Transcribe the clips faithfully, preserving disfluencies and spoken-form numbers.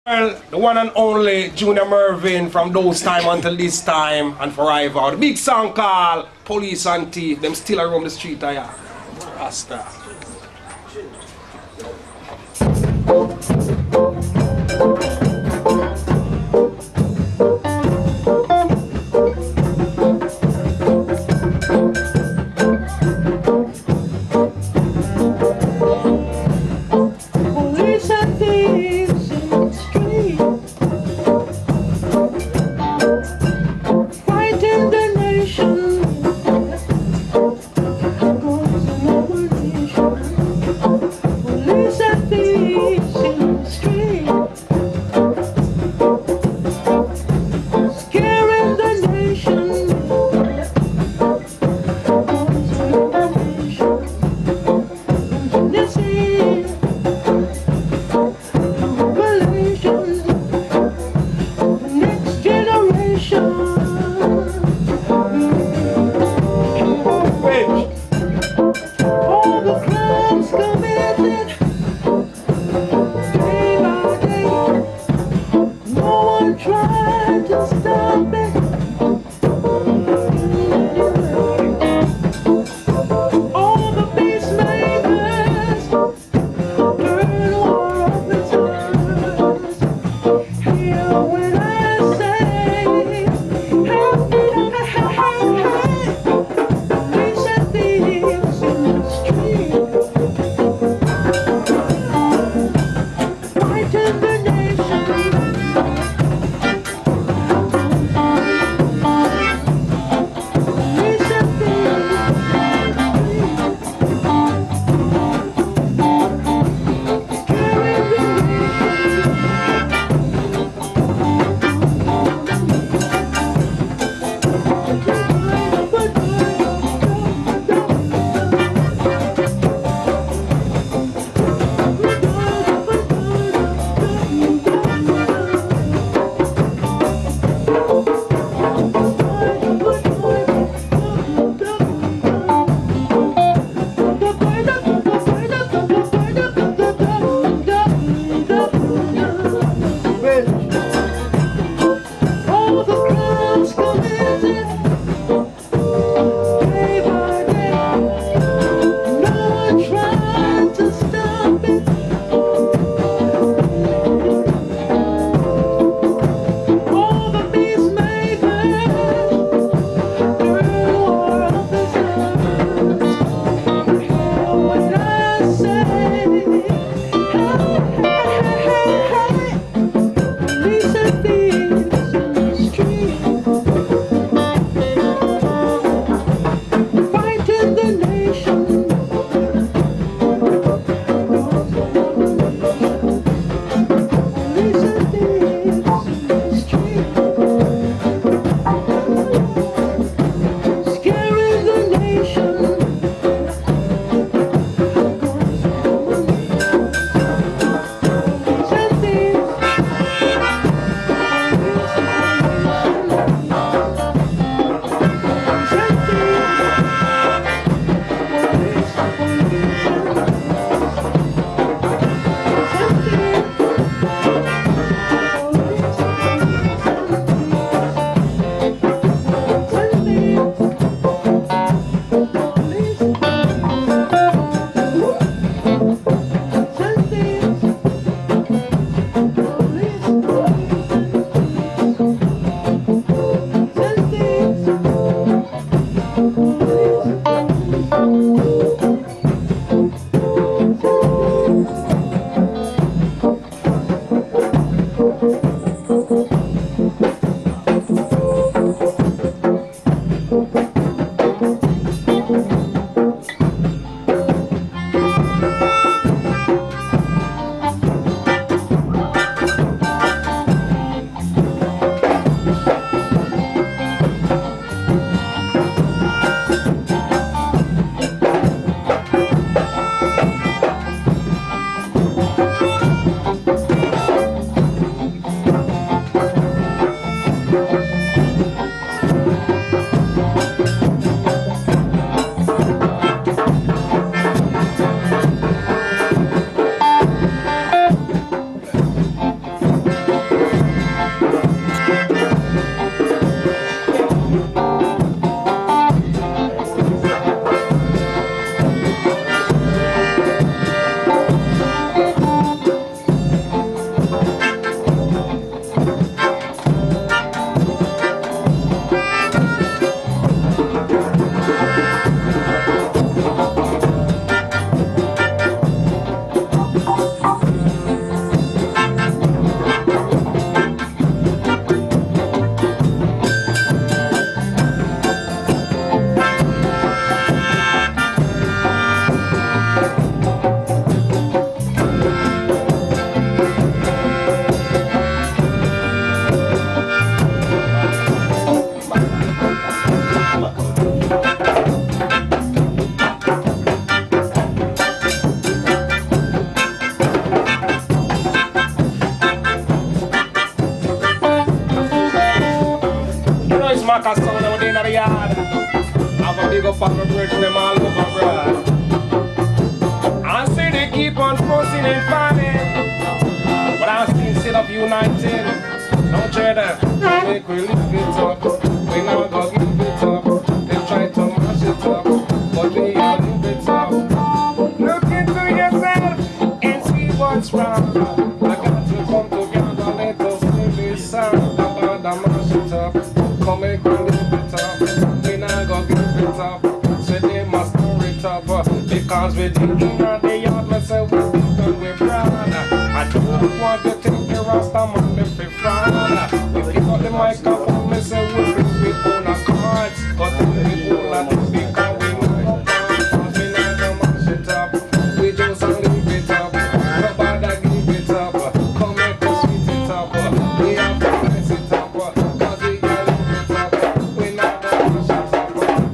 Well, the one and only Junior Murvin from those time until this time and forever. The big song called Police and Thief. Them still around the street, I am. Rasta. Police and thieves in the street, fighting the nation. Goes an abolition. Police and thieves in the street, Smacker sound out in the yard. Have a big up on the bridge them all over, brother. And see they keep on forcing and fighting, but I still sit up united. Don't try that, make we live it up. We now go give it up. They try to mash it up, but we all live it up. Look into yourself and see what's wrong. I got to come together, let us live this sound. About the mash it up, come make we live it up. We now go give it up, say they must stir it up. Because we're thinking of the yard, me say we think and we're proud. I don't want to take the Rasta man, if we proud. We pick up the microphone, me say we bring we own our cards. But we pull and we because we know because we not gonna mash it up. We just leave it up, nobody give it up. Come make us sweet it up. We have to mess it up, cause we can leave it up. We not gonna mash it up.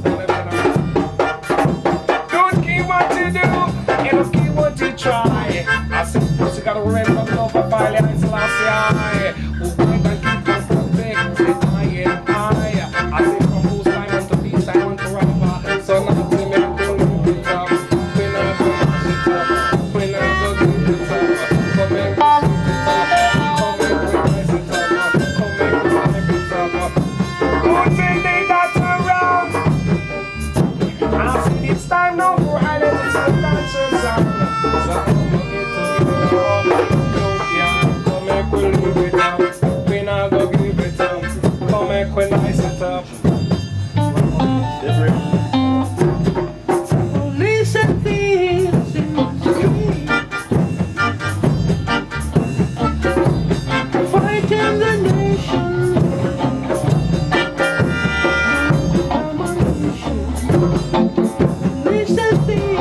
Don't keep what you do, you don't keep what you try. I said, first you gotta remember the love of Valley and Selassie. Who fight and keep us protect, say I and I. I say from whose time on to peace, time on to rapper. So now to me, we live it up. We not gonna mash it up. We not gonna give it up. Come and sweet it up. Come and nice it up. Come and live it up. Good thing they got around. I said it's time now for Island to dance your sound. So come and get to it up. Come make we live it up. We not go give it up. Come make we nice it up. Police and thieves in the street, fighting the nation. Police and thieves.